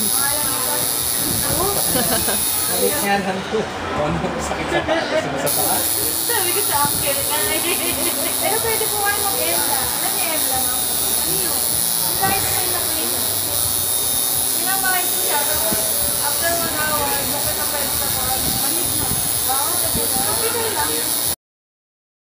Sabi niya lang po. Ano, sakit sa paa. Gusto mo sa paa? Sabi ko sa uncle nga eh. Pero pwede po kayo mag-emla. Alam niya emla, ma'am? Ano yun? Yung kahit na kayo na-clean. Pinamahay ko siya. Tapos, after 1 hour, doon kita pwede sa paa. Manig na. Oo, kasi okay lang.